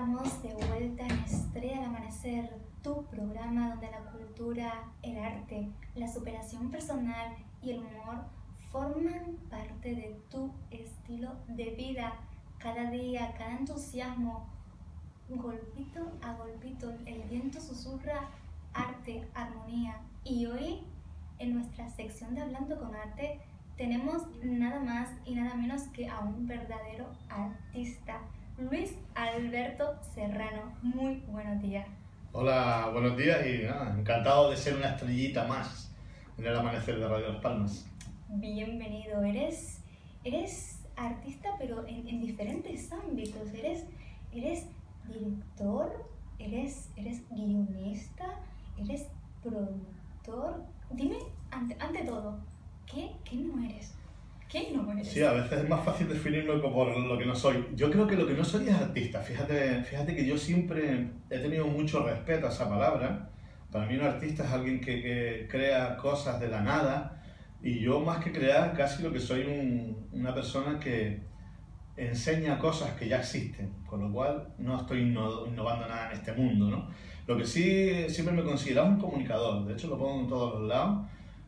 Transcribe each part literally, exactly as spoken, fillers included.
estamos de vuelta en Estrella al Amanecer, tu programa donde la cultura, el arte, la superación personal y el humor forman parte de tu estilo de vida. Cada día, cada entusiasmo, golpito a golpito, el viento susurra arte, armonía. Y hoy, en nuestra sección de Hablando con Arte, tenemos nada más y nada menos que a un verdadero artista, Luis Alberto Serrano. Muy buenos días. Hola, buenos días y nada, encantado de ser una estrellita más en el amanecer de Radio Las Palmas. Bienvenido, eres, eres artista pero en, en diferentes ámbitos, eres, eres director, eres, eres guionista, eres productor. Dime, ante, ante todo, ¿qué, qué no eres? ¿Qué no eres? Sí, a veces es más fácil definirme por lo que no soy. Yo creo que lo que no soy es artista. Fíjate, fíjate que yo siempre he tenido mucho respeto a esa palabra. Para mí un artista es alguien que, que crea cosas de la nada, y yo más que crear casi lo que soy un, una persona que enseña cosas que ya existen, con lo cual no estoy innovando nada en este mundo, ¿no? Lo que sí siempre me he considerado un comunicador, de hecho lo pongo en todos los lados.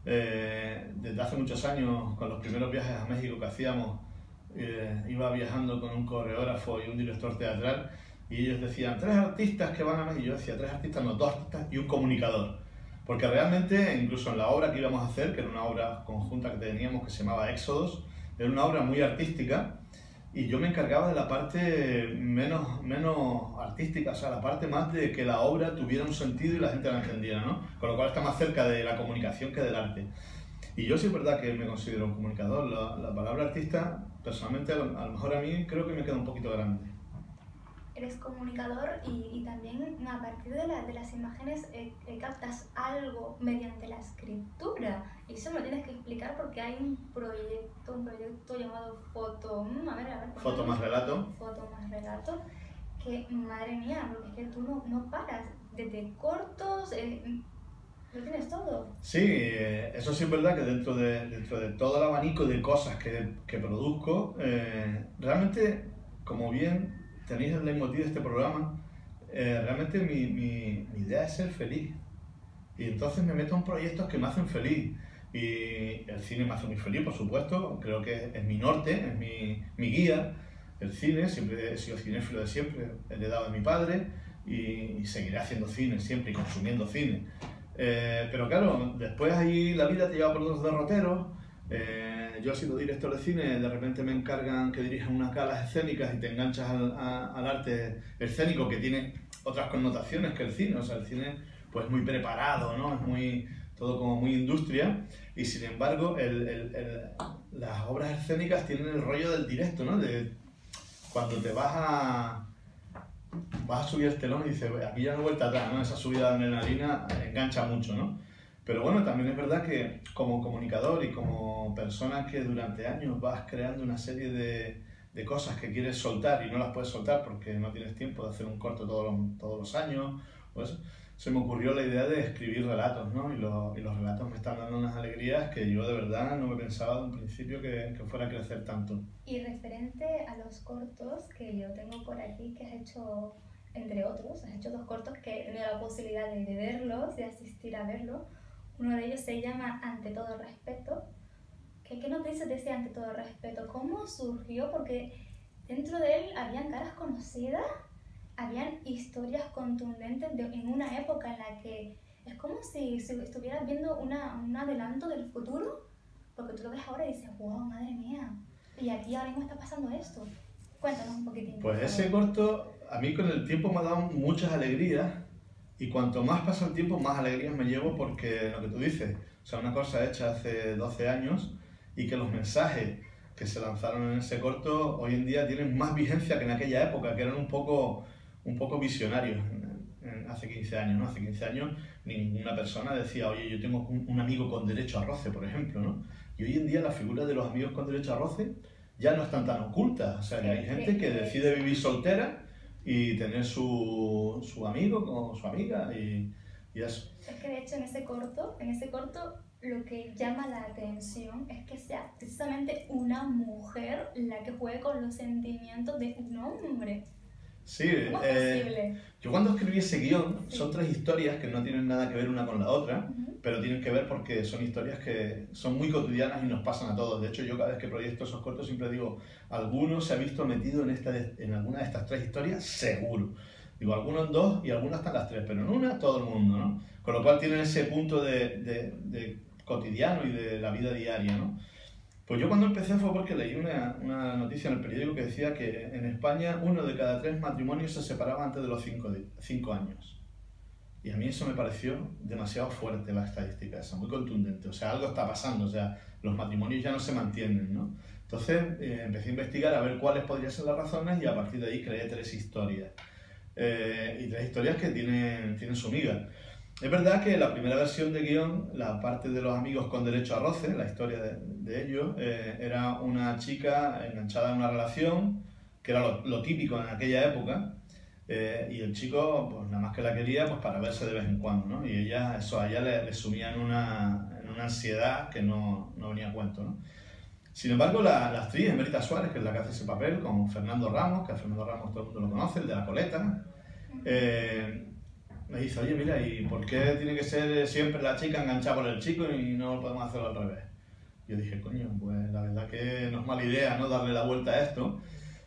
Eh, desde hace muchos años, con los primeros viajes a México que hacíamos, eh, iba viajando con un coreógrafo y un director teatral, y ellos decían, tres artistas que van a México. Y yo decía, tres artistas, no, dos artistas y un comunicador. Porque realmente, incluso en la obra que íbamos a hacer, que era una obra conjunta que teníamos que se llamaba Éxodos, era una obra muy artística, y yo me encargaba de la parte menos, menos artística, o sea, la parte más de que la obra tuviera un sentido y la gente la entendiera, ¿no? Con lo cual está más cerca de la comunicación que del arte. Y yo sí es verdad que me considero un comunicador. La, la palabra artista, personalmente, a lo, a lo mejor a mí creo que me queda un poquito grande. Eres comunicador y, y también a partir de, la, de las imágenes eh, eh, captas algo mediante la escritura. Y eso me lo tienes que explicar porque hay un proyecto, un proyecto llamado Foto... A ver, a ver. Foto más relato. Foto más relato. Que, madre mía, porque es que tú no, no paras. Desde cortos, eh, lo tienes todo. Sí, eh, eso sí es verdad que dentro de, dentro de todo el abanico de cosas que, que produzco, eh, realmente, como bien tenéis el leitmotiv de este programa, eh, realmente mi, mi, mi idea es ser feliz. Y entonces me meto en proyectos que me hacen feliz. Y el cine me hace muy feliz, por supuesto. Creo que es mi norte, es mi, mi guía. El cine, siempre he sido cinéfilo de siempre, heredado de mi padre, y, y seguiré haciendo cine siempre y consumiendo cine. Eh, pero claro, después ahí la vida te lleva por los derroteros. Eh, yo he sido director de cine, de repente me encargan que dirija unas galas escénicas y te enganchas al, a, al arte escénico, que tiene otras connotaciones que el cine. O sea, el cine pues muy preparado, ¿no? Es muy, todo como muy industria, y sin embargo el, el, el, las obras escénicas tienen el rollo del directo, ¿no? De cuando te vas a, vas a subir el telón y dices, aquí ya no he vuelta atrás, ¿no? Esa subida de adrenalina engancha mucho, ¿no? Pero bueno, también es verdad que como comunicador y como persona que durante años vas creando una serie de, de cosas que quieres soltar y no las puedes soltar porque no tienes tiempo de hacer un corto todos los, todos los años, pues se me ocurrió la idea de escribir relatos, ¿no? Y, lo, y los relatos me están dando unas alegrías que yo de verdad no me pensaba de un principio que, que fuera a crecer tanto. Y referente a los cortos que yo tengo por aquí, que has hecho, entre otros, has hecho dos cortos que he tenido la posibilidad de, de verlos, de asistir a verlos. Uno de ellos se llama Ante todo respeto. ¿Qué, qué nos dices de ese Ante todo respeto? ¿Cómo surgió? Porque dentro de él habían caras conocidas, habían historias contundentes de, en una época en la que es como si, si estuvieras viendo una, un adelanto del futuro, porque tú lo ves ahora y dices, wow, madre mía, y aquí ahora mismo está pasando esto. Cuéntanos un poquitín. Pues ese corto a mí con el tiempo me ha dado muchas alegrías, y cuanto más pasa el tiempo más alegrías me llevo, porque lo que tú dices, o sea, una cosa hecha hace doce años y que los mensajes que se lanzaron en ese corto hoy en día tienen más vigencia que en aquella época, que eran un poco, un poco visionarios. Hace quince años, ¿no? Hace quince años ninguna persona decía, oye, yo tengo un, un amigo con derecho a roce, por ejemplo, ¿no? Y hoy en día la figura de los amigos con derecho a roce ya no están tan ocultas. O sea, que hay gente que decide vivir soltera y tener su, su amigo con su amiga y, y eso. Es que de hecho en ese corto, en ese corto lo que llama la atención es que sea precisamente una mujer la que juegue con los sentimientos de un hombre. Sí, ¿Cómo es eh, posible? yo cuando escribí ese guión, Sí. son tres historias que no tienen nada que ver una con la otra, Ujú. pero tienen que ver porque son historias que son muy cotidianas y nos pasan a todos. De hecho, yo cada vez que proyecto esos cortos siempre digo, alguno se ha visto metido en, esta, en alguna de estas tres historias, seguro. Digo, algunos en dos y algunas están las tres, pero en una todo el mundo, ¿no? Con lo cual tienen ese punto de, de, de cotidiano y de la vida diaria, ¿no? Pues yo cuando empecé fue porque leí una, una noticia en el periódico que decía que en España uno de cada tres matrimonios se separaba antes de los cinco, de, cinco años. Y a mí eso me pareció demasiado fuerte, la estadística esa, muy contundente. O sea, algo está pasando, o sea, los matrimonios ya no se mantienen, ¿no? Entonces eh, empecé a investigar a ver cuáles podrían ser las razones y a partir de ahí creé tres historias. Eh, y tres historias que tienen, tienen su miga. Es verdad que la primera versión de guión, la parte de los amigos con derecho a roce, la historia de, de ellos, eh, era una chica enganchada en una relación, que era lo, lo típico en aquella época, eh, y el chico, pues nada más que la quería pues para verse de vez en cuando, ¿no? Y ella, eso a ella le, le sumía en una, en una ansiedad que no, no venía a cuento, ¿no? Sin embargo, la, la actriz Emerita Suárez, que es la que hace ese papel, con Fernando Ramos, que a Fernando Ramos todo el mundo lo conoce, el de La Coleta, eh, me dice, oye, mira, ¿y por qué tiene que ser siempre la chica enganchada por el chico y no podemos hacerlo al revés? Yo dije, coño, pues la verdad que no es mala idea, ¿no?, darle la vuelta a esto,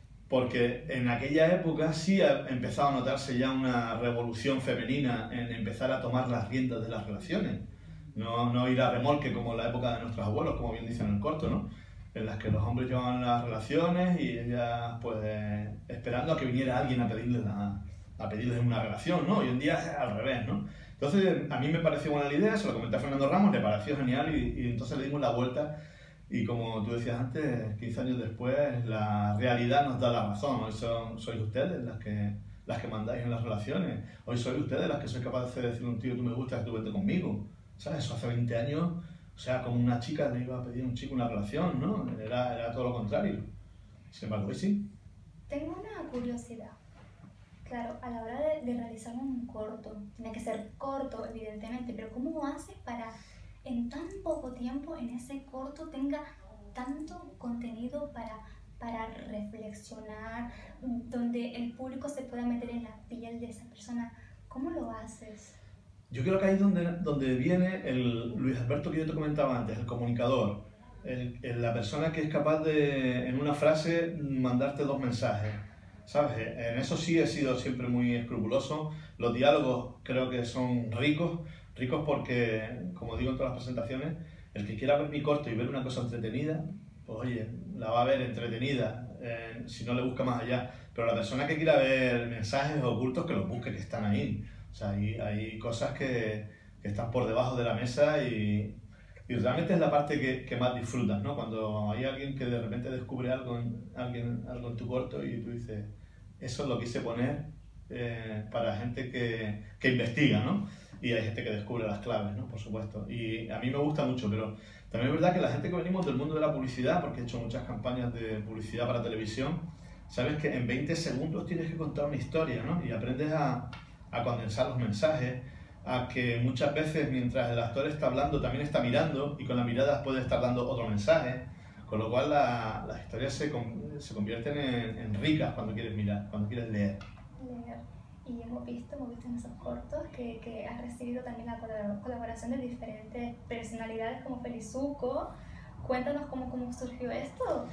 porque en aquella época sí ha empezado a notarse ya una revolución femenina en empezar a tomar las riendas de las relaciones. No, no ir a remolque como en la época de nuestros abuelos, como bien dicen en el corto, ¿no? En las que los hombres llevaban las relaciones y ellas, pues, esperando a que viniera alguien a pedirles, la, a pedirles una relación, ¿no? Hoy en día es al revés, ¿no? Entonces, a mí me pareció buena la idea, se lo comenté a Fernando Ramos, le pareció genial y, y entonces le dimos la vuelta y como tú decías antes, quince años después, la realidad nos da la razón. Hoy son, sois ustedes las que, las que mandáis en las relaciones. Hoy sois ustedes las que sois capaces de decirle a un tío, tú me gustas, tú vete conmigo. ¿Sabes? Eso hace veinte años, o sea, como una chica le iba a pedir a un chico una relación, ¿no? Era, era todo lo contrario. Sin embargo, hoy sí. Tengo una curiosidad. Claro, a la hora de, de realizar un corto, tiene que ser corto, evidentemente, pero ¿cómo haces para en tan poco tiempo en ese corto tenga tanto contenido para, para reflexionar, donde el público se pueda meter en la piel de esa persona? ¿Cómo lo haces? Yo creo que ahí es donde, donde viene el Luis Alberto que yo te comentaba antes, el comunicador, el, el, la persona que es capaz de, en una frase, mandarte dos mensajes. ¿Sabes? En eso sí he sido siempre muy escrupuloso. Los diálogos creo que son ricos, ricos porque, como digo en todas las presentaciones, el que quiera ver mi corto y ver una cosa entretenida, pues oye, la va a ver entretenida, eh, si no le busca más allá. Pero la persona que quiera ver mensajes ocultos, que los busque, que están ahí. O sea, hay, hay cosas que, que están por debajo de la mesa y, y realmente es la parte que, que más disfrutas, ¿no? Cuando hay alguien que de repente descubre algo en, alguien, algo en tu corto y tú dices, eso lo quise poner eh, para gente que, que investiga, ¿no? Y hay gente que descubre las claves, ¿no? Por supuesto. Y a mí me gusta mucho, pero también es verdad que la gente que venimos del mundo de la publicidad, porque he hecho muchas campañas de publicidad para televisión, sabes que en veinte segundos tienes que contar una historia, ¿no? Y aprendes a, a condensar los mensajes, a que muchas veces mientras el actor está hablando también está mirando y con la mirada puede estar dando otro mensaje, con lo cual la, las historias se, se convierten en, en ricas cuando quieres mirar, cuando quieres leer. Leer. Y hemos visto, hemos visto en esos cortos que, que has recibido también la colaboración de diferentes personalidades como Felizuco. Cuéntanos cómo, cómo surgió esto.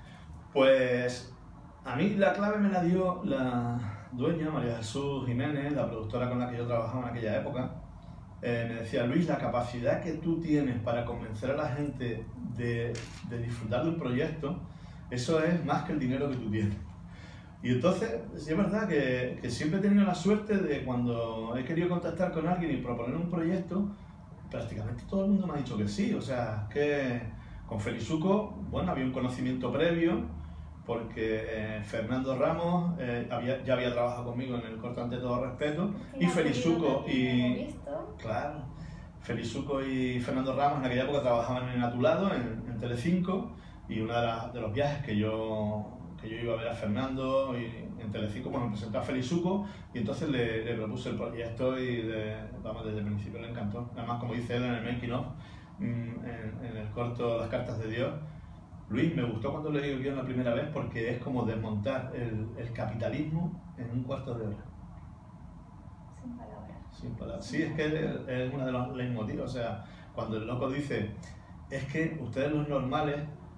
Pues a mí la clave me la dio la dueña, María Jesús Jiménez, la productora con la que yo trabajaba en aquella época. Eh, me decía, Luis, la capacidad que tú tienes para convencer a la gente de, de disfrutar de un proyecto, eso es más que el dinero que tú tienes. Y entonces, sí es verdad que, que siempre he tenido la suerte de cuando he querido contactar con alguien y proponer un proyecto, prácticamente todo el mundo me ha dicho que sí. O sea, que con Felizuco, bueno, había un conocimiento previo, porque eh, Fernando Ramos eh, había, ya había trabajado conmigo en el corto Ante Todo Respeto, y Felizuco y... Claro, Felizuco y Fernando Ramos en aquella época trabajaban en A Tu Lado, en, en Telecinco, y uno de, la, de los viajes que yo, que yo iba a ver a Fernando y en Telecinco, pues me presentó a Felizuco y entonces le, le propuse el proyecto y de, vamos, desde el principio le encantó. Además, como dice él en el making of, en, en el corto Las Cartas de Dios, Luis, me gustó cuando leí el guión la primera vez porque es como desmontar el, el capitalismo en un cuarto de hora. Sin palabras. Sin palabras. Sí, es que es, es uno de los leitmotivos. O sea, cuando el loco dice, es que ustedes los normales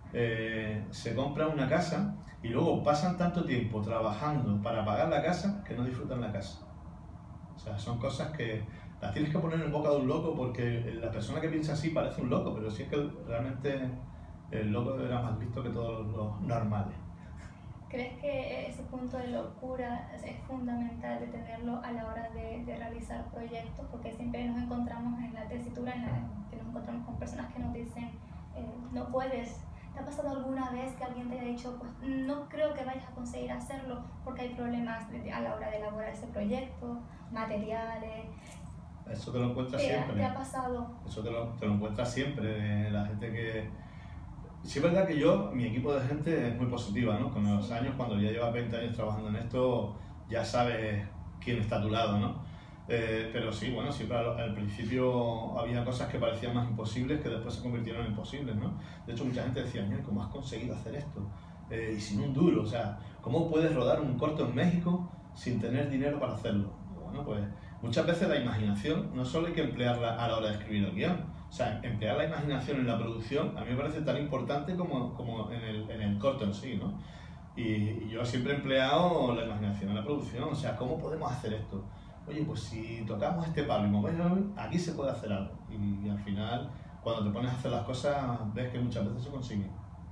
eh, se compran una casa y luego pasan tanto tiempo trabajando para pagar la casa que no disfrutan la casa. O sea, son cosas que las tienes que poner en boca de un loco porque la persona que piensa así parece un loco, pero sí es que realmente el loco era más listo que todos los normales. ¿Crees que ese punto de locura es fundamental de tenerlo a la hora de, de realizar proyectos? Porque siempre nos encontramos en la tesitura en la que nos encontramos con personas que nos dicen eh, no puedes. ¿Te ha pasado alguna vez que alguien te haya dicho pues no creo que vayas a conseguir hacerlo porque hay problemas de, a la hora de elaborar ese proyecto, materiales? Eso te lo encuentras ¿Te, siempre. ¿Te ha pasado? Eso te lo, te lo encuentras siempre. La gente que... Sí es verdad que yo, mi equipo de gente es muy positiva, ¿no? Con los años, cuando ya llevas veinte años trabajando en esto, ya sabes quién está a tu lado, ¿no? Eh, pero sí, bueno, siempre al, al principio había cosas que parecían más imposibles que después se convirtieron en posibles, ¿no? De hecho, mucha gente decía, ¿cómo has conseguido hacer esto? Eh, y sin un duro, o sea, ¿cómo puedes rodar un corto en México sin tener dinero para hacerlo? Bueno, pues muchas veces la imaginación no solo hay que emplearla a la hora de escribir el guión. O sea, emplear la imaginación en la producción a mí me parece tan importante como, como en, el, en el corto en sí, ¿no? Y, y yo siempre he empleado la imaginación en la producción. O sea, ¿cómo podemos hacer esto? Oye, pues si tocamos este palo y movemos, aquí se puede hacer algo. Y, y al final, cuando te pones a hacer las cosas, ves que muchas veces se consiguen.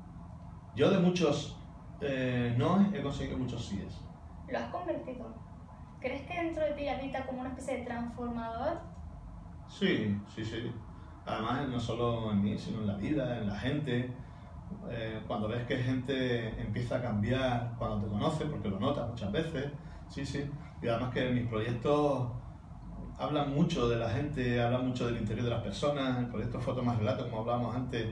Yo de muchos eh, no he conseguido muchos síes. ¿Lo has convertido? ¿Crees que dentro de ti habita como una especie de transformador? Sí, sí, sí. Además, no solo en mí, sino en la vida, en la gente. Eh, cuando ves que gente empieza a cambiar cuando te conoce, porque lo notas muchas veces. Sí, sí. Y además que mis proyectos hablan mucho de la gente, hablan mucho del interior de las personas. El proyecto Foto más Relatos, como hablábamos antes,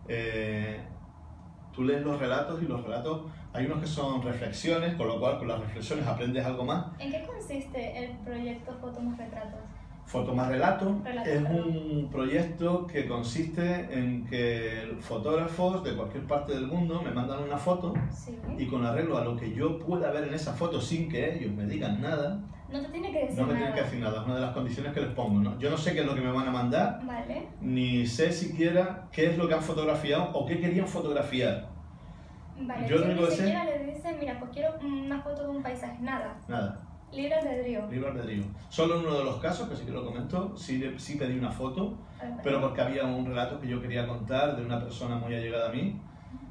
eh, tú lees los relatos y los relatos, hay unos que son reflexiones, con lo cual con las reflexiones aprendes algo más. ¿En qué consiste el proyecto Foto más Retratos? Foto más Relato Relato, es perdón. un proyecto que consiste en que fotógrafos de cualquier parte del mundo me mandan una foto Sí. y con arreglo a lo que yo pueda ver en esa foto sin que ellos me digan nada, No te tiene que decir no me nada. tienen que decir nada, es una de las condiciones que les pongo, ¿no? Yo no sé qué es lo que me van a mandar, Vale. ni sé siquiera qué es lo que han fotografiado o qué querían fotografiar. Vale, Yo yo lo único ni que sé- siquiera le dicen, mira, pues quiero una foto de un paisaje, nada. Nada. Libre albedrío. Libre albedrío. Solo en uno de los casos, que sí que lo comento, sí, sí pedí una foto, pero porque había un relato que yo quería contar de una persona muy allegada a mí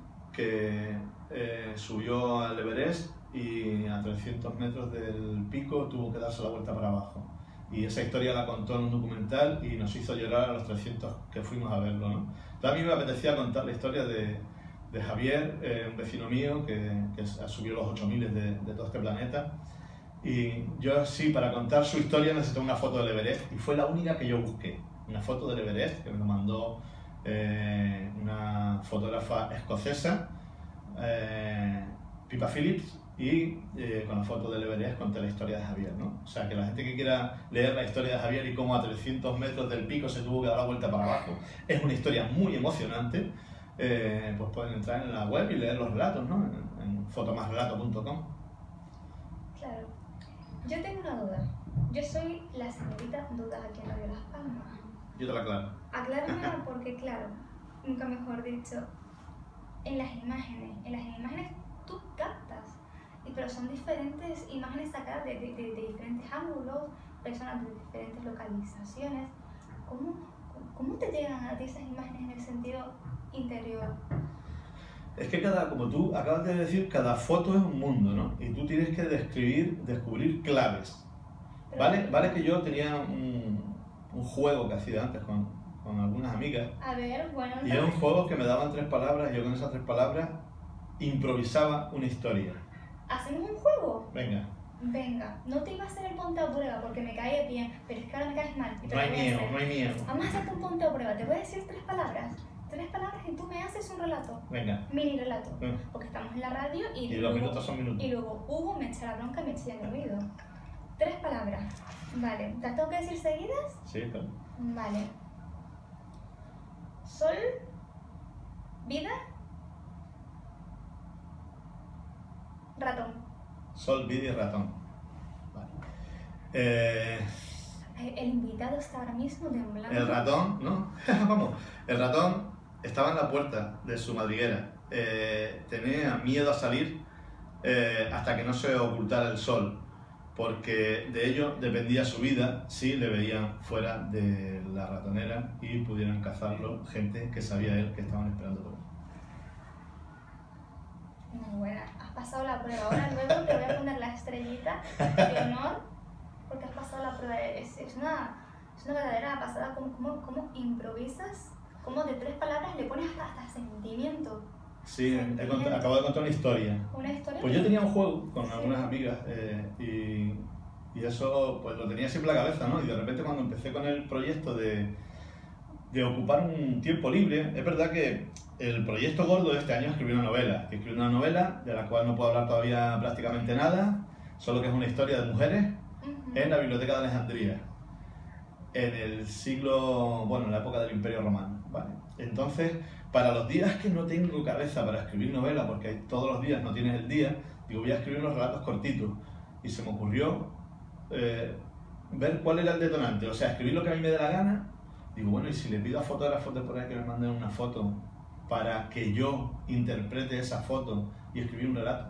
que eh, subió al Everest y a trescientos metros del pico tuvo que darse la vuelta para abajo. Y esa historia la contó en un documental y nos hizo llorar a los trescientos que fuimos a verlo, ¿no? Entonces a mí me apetecía contar la historia de, de Javier, eh, un vecino mío que, que subió los ocho mil de, de todo este planeta. Y yo sí, para contar su historia necesité una foto del Everest y fue la única que yo busqué. Una foto del Everest que me lo mandó eh, una fotógrafa escocesa, eh, Pippa Phillips, y eh, con la foto del Everest conté la historia de Javier, ¿no? O sea, que la gente que quiera leer la historia de Javier y cómo a trescientos metros del pico se tuvo que dar la vuelta para abajo, es una historia muy emocionante, eh, pues pueden entrar en la web y leer los relatos, ¿no? En, en fotomasrelato punto com. Claro. Yo tengo una duda. Yo soy la señorita Dudas aquí en Radio Las Palmas. Yo te la aclaro. Acláramela porque, claro, nunca mejor dicho, en las imágenes, en las imágenes tú captas, y- pero son diferentes imágenes sacadas de, de- de- de diferentes ángulos, personas de diferentes localizaciones. ¿Cómo, cómo te llegan a ti esas imágenes en el sentido interior? Es que cada, como tú acabas de decir, cada foto es un mundo, ¿no? Y tú tienes que describir, descubrir claves. Pero- ¿Vale? Vale que yo tenía un, un juego que hacía antes con, con algunas amigas. A ver, bueno, Y era un juego que me daban tres palabras y yo con esas tres palabras improvisaba una historia. ¿hacemos un juego? Venga, Venga, no te iba a hacer el ponte a prueba porque me caes bien, pero es que ahora me caes mal. y te no hay lo voy a miedo, hacer. no hay miedo. Vamos a hacerte un ponte a prueba, te voy a decir tres palabras. Tres palabras y tú me haces un relato. Venga. Mini relato. Mm. Porque estamos en la radio y, Y los luego, minutos son minutos. y luego Hugo me echa la bronca y me echa el oído. Tres palabras. Vale, ¿te las tengo que decir seguidas? Sí, claro. Vale. Sol, vida, Ratón. Sol, vídeo y ratón. Vale. Eh, El invitado está ahora mismo temblando. el ratón, ¿no? Vamos, el ratón estaba en la puerta de su madriguera. Eh, tenía miedo a salir eh, hasta que no se ocultara el sol, porque de ello dependía su vida si le veían fuera de la ratonera y pudieran cazarlo gente que sabía él que estaban esperando por él. Muy buena, has pasado la prueba. Ahora luego te voy a poner la estrellita de honor porque has pasado la prueba. Es, es, una, es una verdadera pasada cómo, cómo, cómo improvisas, cómo de tres palabras le pones hasta, hasta sentimiento. Sí, sentimiento. he cont- acabo de contar una historia. Una historia. Pues yo tenía un juego con Sí. algunas amigas eh, y, y eso pues lo tenía siempre en la cabeza, ¿no? Y de repente cuando empecé con el proyecto de, de ocupar un tiempo libre, es verdad que el proyecto gordo de este año es escribir una novela. Escribí una novela de la cual no puedo hablar todavía prácticamente nada, solo que es una historia de mujeres Uh-huh. en la Biblioteca de Alejandría, en el siglo, bueno, en la época del Imperio Romano, ¿vale? Entonces, para los días que no tengo cabeza para escribir novela, porque todos los días no tienes el día, digo, voy a escribir unos relatos cortitos. Y se me ocurrió eh, ver cuál era el detonante, o sea, escribir lo que a mí me dé la gana. Digo, bueno, y si le pido a fotógrafos de por ahí que me manden una foto para que yo interprete esa foto y escribir un relato.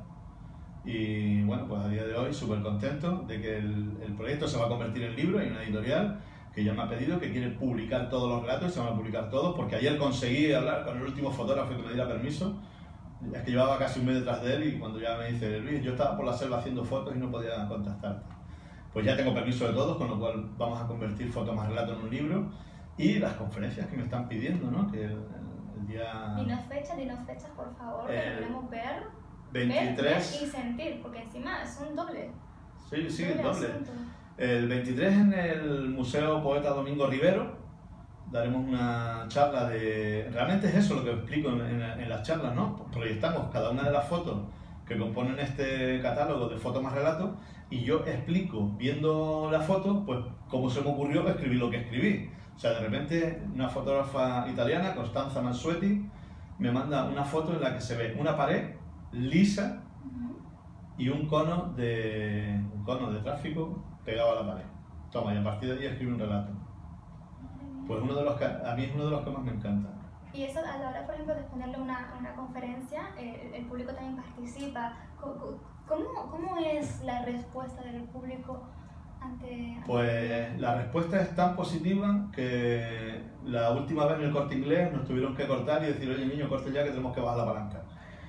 Y bueno, pues a día de hoy súper contento de que el, el proyecto se va a convertir en libro. Hay una editorial que ya me ha pedido que quiere publicar todos los relatos y se van a publicar todos, porque ayer conseguí hablar con el último fotógrafo que me diera permiso. Es que llevaba casi un mes detrás de él y cuando ya me dice, Luis, yo estaba por la selva haciendo fotos y no podía contactarte. Pues ya tengo permiso de todos, con lo cual vamos a convertir fotos más relatos en un libro. Y las conferencias que me están pidiendo, ¿no? Que el, el, el día... Dinos fechas, dinos fechas, por favor, que El lo queremos ver. veintitrés... Ver, ver y sentir, porque encima es un doble. Sí, sí, doble. doble. asunto. El veintitrés en el Museo Poeta Domingo Rivero daremos una charla de... Realmente es eso lo que explico en, en, en las charlas, ¿no? Proyectamos cada una de las fotos que componen este catálogo de fotos más relatos y yo explico, viendo la foto, pues cómo se me ocurrió escribir lo que escribí. O sea, de repente una fotógrafa italiana, Costanza Mansueti, me manda una foto en la que se ve una pared lisa Uh-huh. y un cono de, un cono de tráfico pegado a la pared. Toma, y a partir de ahí escribe un relato. Pues uno de los que, a mí es uno de los que más me encanta. Y eso a la hora, por ejemplo, de ponerle una, una conferencia, eh, el público también participa. ¿Cómo, cómo, ¿Cómo es la respuesta del público ante...? Pues la respuesta es tan positiva que la última vez en el Corte Inglés nos tuvieron que cortar y decir, oye niño, corte ya que tenemos que bajar la palanca.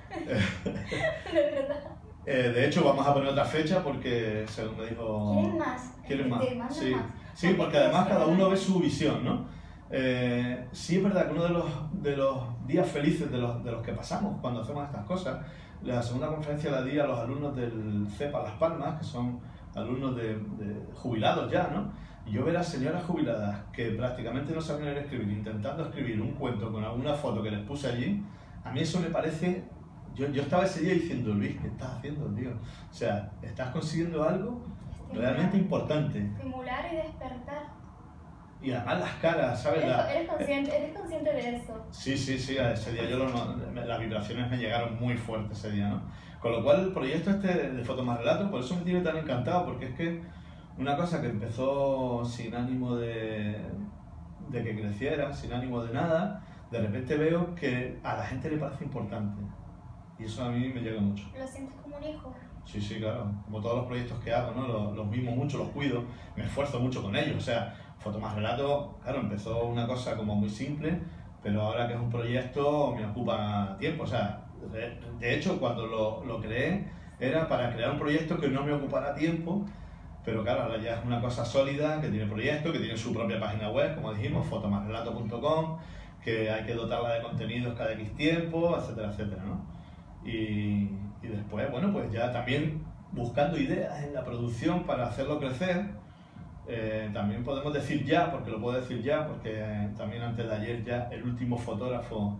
De verdad. Eh, de hecho, vamos a poner otra fecha porque, según me dijo... ¿Quieren más? ¿Quieren más? Te mandan Sí, más. sí, porque además cada uno ve su visión, ¿no? Eh, sí es verdad que uno de los, de los días felices de los, de los que pasamos cuando hacemos estas cosas, la segunda conferencia la di a los alumnos del CEPA Las Palmas, que son alumnos de, de jubilados ya, ¿no? Y yo ver a señoras jubiladas que prácticamente no sabían leer escribir, intentando escribir un cuento con alguna foto que les puse allí, a mí eso me parece... Yo, yo estaba ese día diciendo, Luis, ¿qué estás haciendo, tío? O sea, estás consiguiendo algo realmente importante. Estimular y despertar. Y además las caras, ¿sabes? ¿Eres, La... eres, consciente, ¿Eres consciente de eso? Sí, sí, sí, ese día yo lo, las vibraciones me llegaron muy fuertes ese día, ¿no? Con lo cual el proyecto este de Fotos más Relatos, por eso me tiene tan encantado, porque es que una cosa que empezó sin ánimo de, de que creciera, sin ánimo de nada, de repente veo que a la gente le parece importante. Y eso a mí me llega mucho. ¿Lo sientes como un hijo? Sí, sí, claro. Como todos los proyectos que hago, ¿no? Los, los mimo mucho, los cuido, me esfuerzo mucho con ellos. O sea, Fotos más Relatos, claro, empezó una cosa como muy simple, pero ahora que es un proyecto me ocupa tiempo. O sea, de, de hecho, cuando lo, lo creé, era para crear un proyecto que no me ocupara tiempo, pero claro, ahora ya es una cosa sólida, que tiene proyecto, que tiene su propia página web, como dijimos, fotos más relatos punto com, que hay que dotarla de contenidos cada X tiempo, etcétera, etcétera, ¿no? Y, y después, bueno, pues ya también buscando ideas en la producción para hacerlo crecer. Eh, también podemos decir ya, porque lo puedo decir ya, porque eh, también antes de ayer ya el último fotógrafo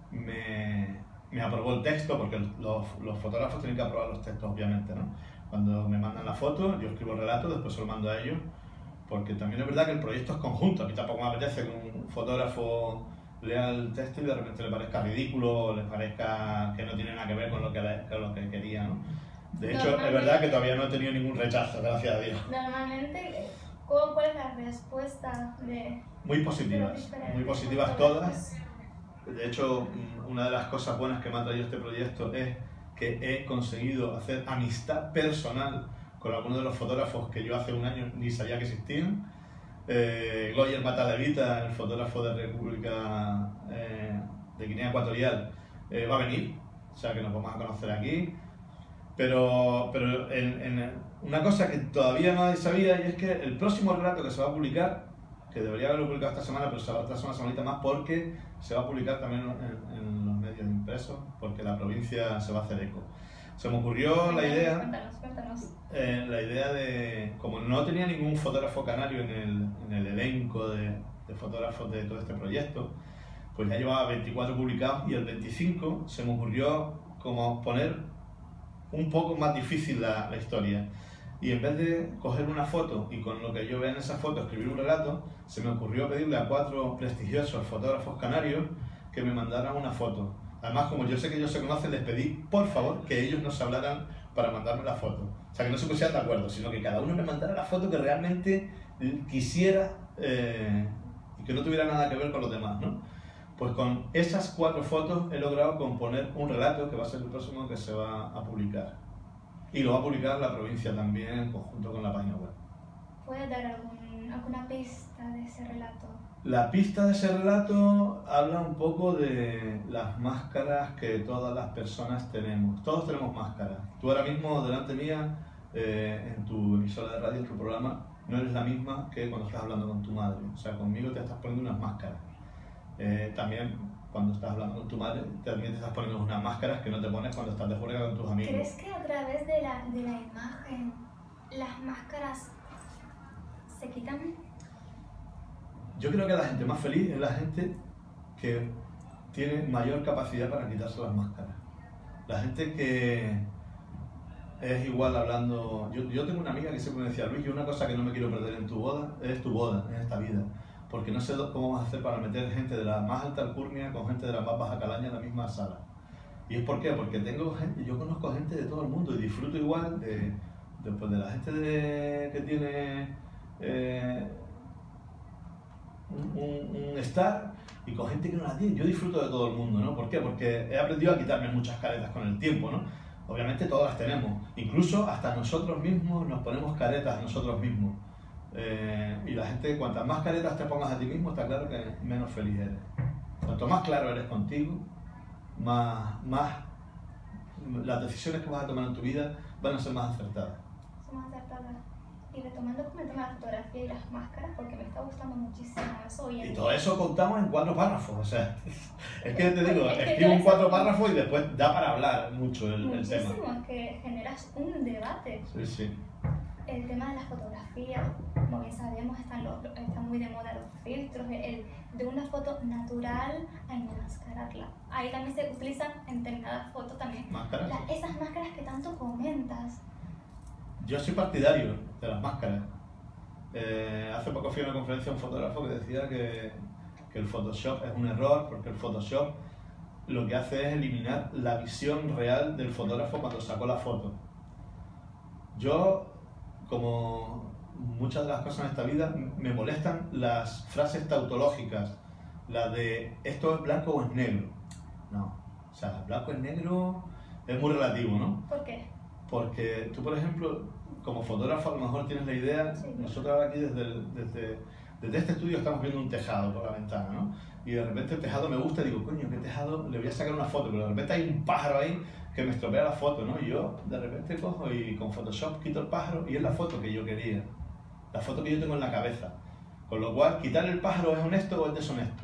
me, me aprobó el texto, porque los, los fotógrafos tienen que aprobar los textos, obviamente, ¿no? Cuando me mandan la foto, yo escribo el relato, después se lo mando a ellos, porque también es verdad que el proyecto es conjunto. A mí tampoco me apetece que un fotógrafo lea el texto y de repente le parezca ridículo, le parezca que no tiene nada que ver con lo que, con lo que quería, ¿no? De hecho, es verdad que todavía no he tenido ningún rechazo, gracias a Dios. Normalmente, ¿cuál es la respuesta de...? Muy positivas, muy positivas todas. De hecho, una de las cosas buenas que me ha traído este proyecto es que he conseguido hacer amistad personal con algunos de los fotógrafos que yo hace un año ni sabía que existían. Eh, Gloyer Matalevita, el fotógrafo de República eh, de Guinea Ecuatorial, eh, va a venir, o sea que nos vamos a conocer aquí. Pero, pero en, en una cosa que todavía nadie sabía, y es que el próximo relato que se va a publicar, que debería haberlo publicado esta semana, pero se va a atrasar una semanita más porque se va a publicar también en, en los medios impresos, porque la provincia se va a hacer eco. Se me ocurrió la idea, Cuéntanos, cuéntanos. Eh, la idea de, como no tenía ningún fotógrafo canario en el, en el elenco de, de fotógrafos de todo este proyecto, pues ya llevaba veinticuatro publicados y el veinticinco se me ocurrió como poner un poco más difícil la, la historia. Y en vez de coger una foto y con lo que yo vea en esa foto escribir un relato, se me ocurrió pedirle a cuatro prestigiosos fotógrafos canarios que me mandaran una foto. Además, como yo sé que ellos se conocen, les pedí, por favor, que ellos nos hablaran para mandarme la foto. O sea, que no se pusieran de acuerdo, sino que cada uno me mandara la foto que realmente quisiera eh, y que no tuviera nada que ver con los demás, ¿no? Pues con esas cuatro fotos he logrado componer un relato que va a ser el próximo que se va a publicar. Y lo va a publicar la provincia también en conjunto con la página web. ¿Puedes dar algún, alguna pista de ese relato? La pista de ese relato habla un poco de las máscaras que todas las personas tenemos. Todos tenemos máscaras. Tú ahora mismo, delante mía, eh, en tu emisora de radio, en tu programa, no eres la misma que cuando estás hablando con tu madre. O sea, conmigo te estás poniendo unas máscaras. Eh, también cuando estás hablando con tu madre, también te estás poniendo unas máscaras que no te pones cuando estás de juerga con tus amigos. ¿Crees que a través de la, de la imagen las máscaras se quitan? Yo creo que la gente más feliz es la gente que tiene mayor capacidad para quitarse las máscaras. La gente que es igual hablando... Yo, yo tengo una amiga que siempre me decía, Luis, yo una cosa que no me quiero perder en tu boda es tu boda, en esta vida. Porque no sé cómo vas a hacer para meter gente de la más alta alcurnia con gente de la más baja calaña en la misma sala. ¿Y es por qué? Porque tengo gente, yo conozco gente de todo el mundo y disfruto igual de, de, pues de la gente de, que tiene eh, un, un, un star y con gente que no la tiene. Yo disfruto de todo el mundo, ¿no? ¿Por qué? Porque he aprendido a quitarme muchas caretas con el tiempo, ¿no? Obviamente todas las tenemos. Incluso hasta nosotros mismos nos ponemos caretas a nosotros mismos. Eh, y la gente, cuantas más caretas te pongas a ti mismo, está claro que menos feliz eres. Cuanto más claro eres contigo, más, más las decisiones que vas a tomar en tu vida van a ser más acertadas. Son más acertadas. Y retomando con el tema de la fotografía y las máscaras, porque me está gustando muchísimo eso hoy en Y día. todo eso contamos en cuatro párrafos, o sea, es que te digo, Es que escribo en yo cuatro eso- párrafos y después da para hablar mucho el, el tema. Muchísimo, es que generas un debate. Sí, sí. El tema de la fotografía, como bien sabemos, están, los, están muy de moda los filtros, el, de una foto natural a enmascararla. Ahí también se utilizan en determinadas fotos también ¿Máscaras? la- esas máscaras que tanto comentas. Yo soy partidario de las máscaras. Eh, hace poco fui a una conferencia a un fotógrafo que decía que, que el Photoshop es un error porque el Photoshop lo que hace es eliminar la visión real del fotógrafo cuando sacó la foto. Yo, como muchas de las cosas en esta vida, me molestan las frases tautológicas, la de esto es blanco o es negro. No, o sea, blanco es negro es muy relativo, ¿no? ¿Por qué? Porque tú, por ejemplo, como fotógrafo a lo mejor tienes la idea, Sí. nosotros ahora aquí desde, el- desde, desde este estudio estamos viendo un tejado por la ventana, ¿no? Y de repente el tejado me gusta y digo, coño, ¿qué tejado? Le voy a sacar una foto, pero de repente hay un pájaro ahí que me estropea la foto, ¿no? Y yo de repente cojo y con Photoshop quito el pájaro y es la foto que yo quería, la foto que yo tengo en la cabeza. Con lo cual, quitar el pájaro es honesto o es deshonesto.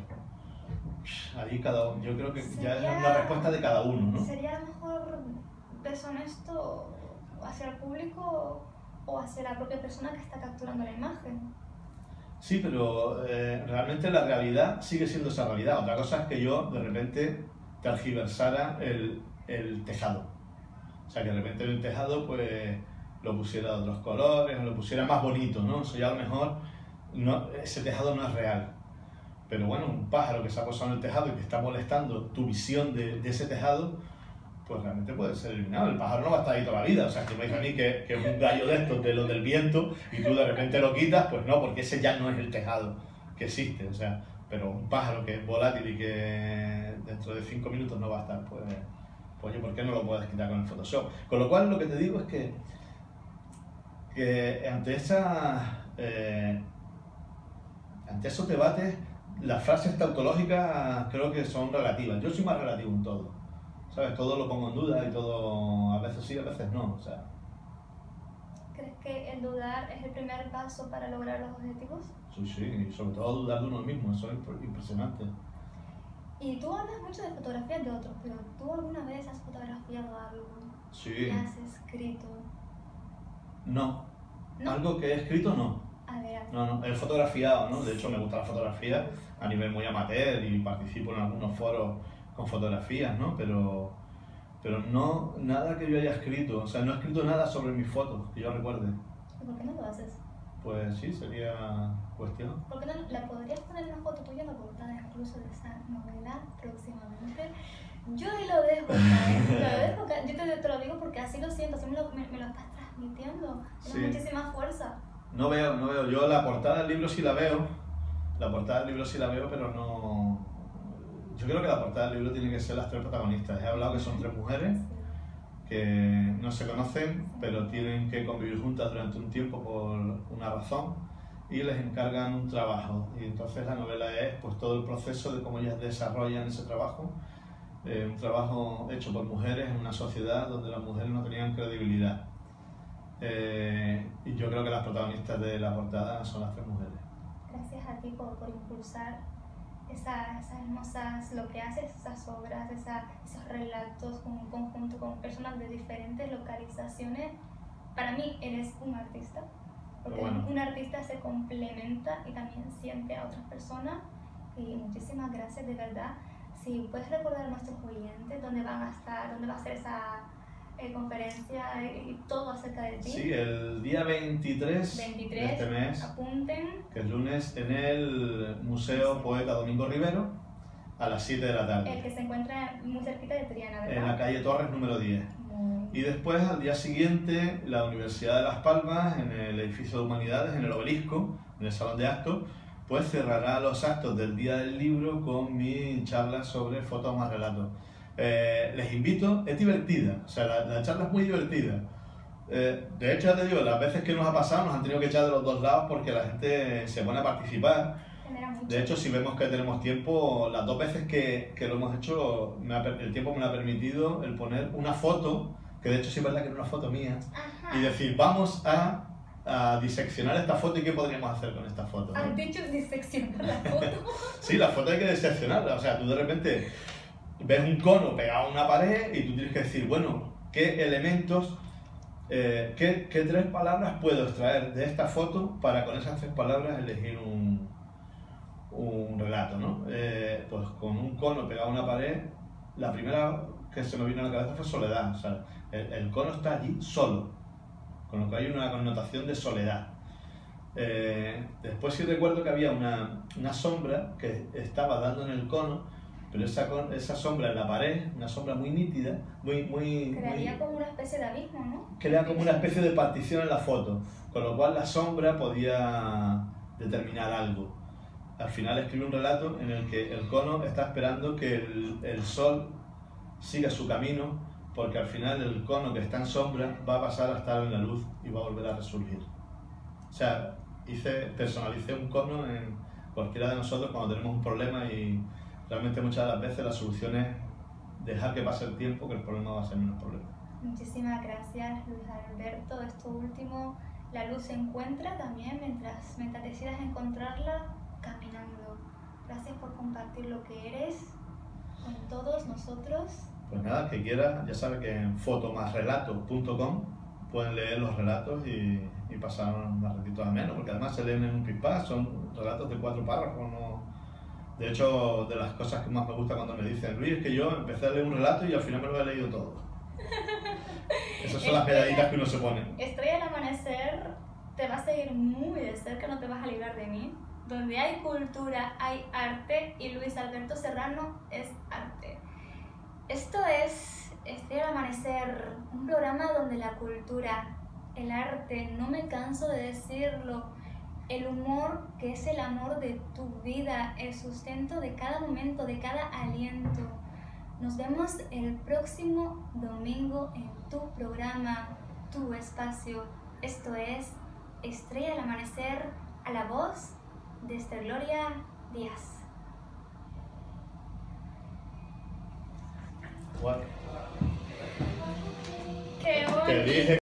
Ahí cada uno, yo creo que ya Sería- es la respuesta de cada uno, ¿no? ¿Sería mejor deshonesto hacia el público o hacia la propia persona que está capturando la imagen? Sí, pero eh, realmente la realidad sigue siendo esa realidad. Otra cosa es que yo de repente tergiversara el, el tejado. O sea, que de repente el tejado pues lo pusiera de otros colores, o lo pusiera más bonito, ¿no? Eso ya a lo mejor, no, ese tejado no es real. Pero bueno, un pájaro que se ha posado en el tejado y que está molestando tu visión de, de ese tejado, pues realmente puede ser eliminado. El pájaro no va a estar ahí toda la vida. O sea, que me dice a mí que, que es un gallo de estos, de los del viento, y tú de repente lo quitas, pues no, porque ese ya no es el tejado que existe. O sea, pero un pájaro que es volátil y que dentro de cinco minutos no va a estar, pues, pues oye, ¿por qué no lo puedes quitar con el Photoshop? Con lo cual, lo que te digo es que, que ante esa... Eh, ante esos debates, las frases tautológicas creo que son relativas. Yo soy más relativo en todo, ¿sabes? Todo lo pongo en duda y todo, a veces sí, a veces no, o sea. ¿Crees que el dudar es el primer paso para lograr los objetivos? Sí, sí, y sobre todo dudar de uno mismo, eso es impresionante. Y tú hablas mucho de fotografías de otros, pero ¿tú alguna vez has fotografiado algo? Sí. ¿Has escrito? No. ¿No? Algo que he escrito, no. A ver, a ver. No, no, he fotografiado, ¿no? De hecho, me gusta la fotografía a nivel muy amateur y participo en algunos foros con fotografías, ¿no? Pero, pero no, nada que yo haya escrito, o sea, no he escrito nada sobre mis fotos, que yo recuerde. ¿Y por qué no lo haces? Pues sí, sería cuestión. ¿Por qué no la podrías poner una foto tuya en la portada incluso de esa novela próximamente? Yo ahí lo dejo caer, lo dejo caer. Yo te, te lo digo porque así lo siento, así me lo, me, me lo estás transmitiendo, tienes Sí. muchísima fuerza. No veo, no veo. Yo la portada del libro sí la veo. La portada del libro sí la veo, pero no... Yo creo que la portada del libro tiene que ser las tres protagonistas. He hablado que son tres mujeres que no se conocen, pero tienen que convivir juntas durante un tiempo por una razón y les encargan un trabajo. Y entonces la novela es pues todo el proceso de cómo ellas desarrollan ese trabajo. Eh, un trabajo hecho por mujeres en una sociedad donde las mujeres no tenían credibilidad. Eh, y yo creo que las protagonistas de la portada son las tres mujeres. Gracias a ti por, por impulsar esa, esas hermosas, lo que haces, esas obras, esa, esos relatos con un conjunto con personas de diferentes localizaciones. Para mí eres un artista, porque bueno. un artista se complementa y también siente a otras personas. Y muchísimas gracias, de verdad. Si puedes recordar a nuestros oyentes dónde van a estar, dónde va a ser esa eh, conferencia y todo acerca de ti. Sí, el día veintitrés, veintitrés de este mes, apunten. que es lunes, en el Museo Poeta Domingo Rivero, a las siete de la tarde. El que se encuentra muy cerquita de Triana, ¿verdad? En la calle Torres número diez. Muy... Y después, al día siguiente, la Universidad de Las Palmas, en el edificio de Humanidades, en el Obelisco, en el Salón de Actos, pues cerrará los actos del Día del Libro con mi charla sobre fotos más relatos. Eh, les invito, es divertida, o sea, la, la charla es muy divertida. Eh, de hecho, ya te digo, las veces que nos ha pasado nos han tenido que echar de los dos lados porque la gente se pone a participar. De hecho, si vemos que tenemos tiempo, las dos veces que, que lo hemos hecho, me ha, el tiempo me lo ha permitido el poner una foto, que de hecho sí es verdad que era una foto mía, Ajá. y decir, vamos a, a diseccionar esta foto y qué podríamos hacer con esta foto, ¿no? ¿Has dicho diseccionar la foto? Sí, la foto hay que diseccionarla, o sea, tú de repente ves un cono pegado a una pared y tú tienes que decir, bueno, ¿qué elementos, eh, qué, qué tres palabras puedo extraer de esta foto para con esas tres palabras elegir un, un relato, ¿no? Eh, pues con un cono pegado a una pared, la primera que se me vino a la cabeza fue soledad, o sea, el, el cono está allí solo, con lo que hay una connotación de soledad. Eh, después sí recuerdo que había una, una sombra que estaba dando en el cono, pero esa, esa sombra en la pared, una sombra muy nítida, muy... muy Crearía muy, como una especie de abismo, ¿no? Crea como una especie de partición en la foto, con lo cual la sombra podía determinar algo. Al final escribe un relato en el que el cono está esperando que el, el sol siga su camino, porque al final el cono que está en sombra va a pasar a estar en la luz y va a volver a resurgir. O sea, hice, personalicé un cono en cualquiera de nosotros cuando tenemos un problema y realmente muchas de las veces la solución es dejar que pase el tiempo, que el problema va a ser menos problema. Muchísimas gracias, Luis Alberto. Esto último, la luz se encuentra también mientras, mientras decidas encontrarla caminando. Gracias por compartir lo que eres con todos nosotros. Pues nada, que quiera, ya sabe que en fotomasrelatos punto com pueden leer los relatos y, y pasar un ratito ameno, porque además se leen en un pispás, son relatos de cuatro párrafos, ¿no? De hecho, de las cosas que más me gusta cuando me dicen, Luis, es que yo empecé a leer un relato y al final me lo he leído todo. Esas son las medallitas que uno se pone. Estrella al Amanecer te va a seguir muy de cerca, no te vas a librar de mí. Donde hay cultura, hay arte, y Luis Alberto Serrano es arte. Esto es Estrella al Amanecer, un programa donde la cultura, el arte, no me canso de decirlo, el humor, que es el amor de tu vida, el sustento de cada momento, de cada aliento. Nos vemos el próximo domingo en tu programa, tu espacio. Esto es Estrella al Amanecer, a la voz de Esther Gloria Díaz. What? ¡Qué bonito! Te dije